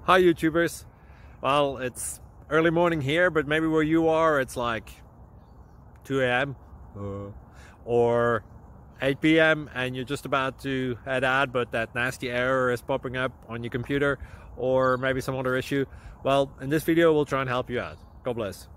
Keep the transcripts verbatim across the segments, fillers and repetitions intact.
Hi YouTubers. Well, it's early morning here, but maybe where you are it's like two A M uh, or eight P M and you're just about to head out, but that nasty error is popping up on your computer, or maybe some other issue. Well, in this video we'll try and help you out. God bless.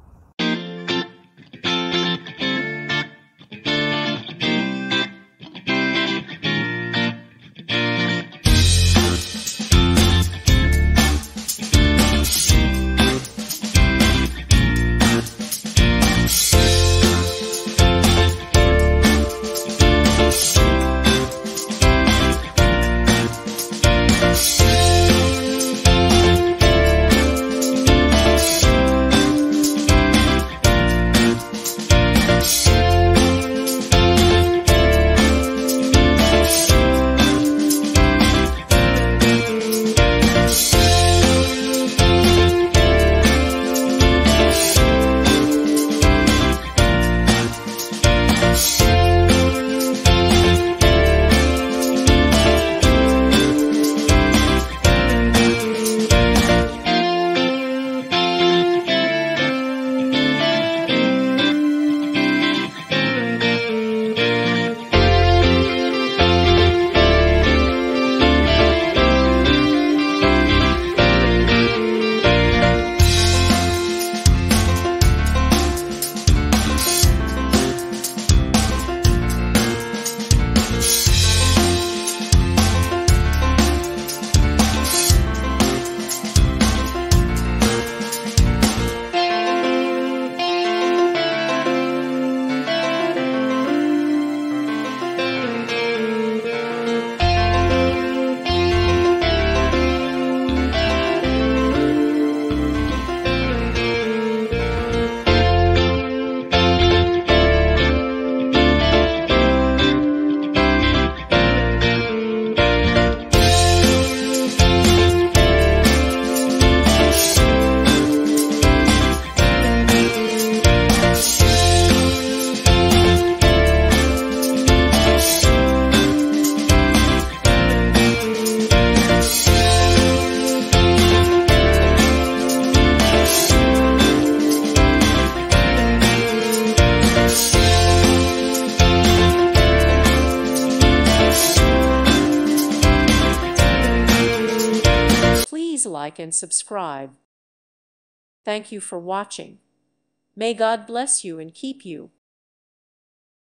Please like and subscribe. Thank you for watching. May God bless you and keep you.